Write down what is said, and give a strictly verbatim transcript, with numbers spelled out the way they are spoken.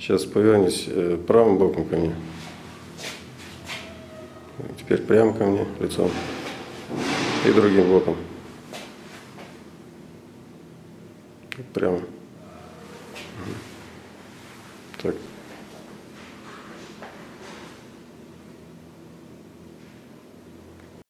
Сейчас повернись правым боком ко мне. Теперь прямо ко мне лицом. И другим боком. Прямо. Так.